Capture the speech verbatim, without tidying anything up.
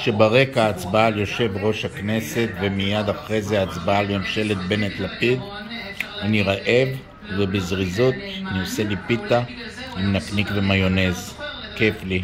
שברקע הצבעה על יושב ראש הכנסת ומיד אחרי זה הצבעה על ממשלת בנט-לפיד. אני רעב ובזריזות אני עושה לי פיתה עם נקניק ומיונז. כיף לי.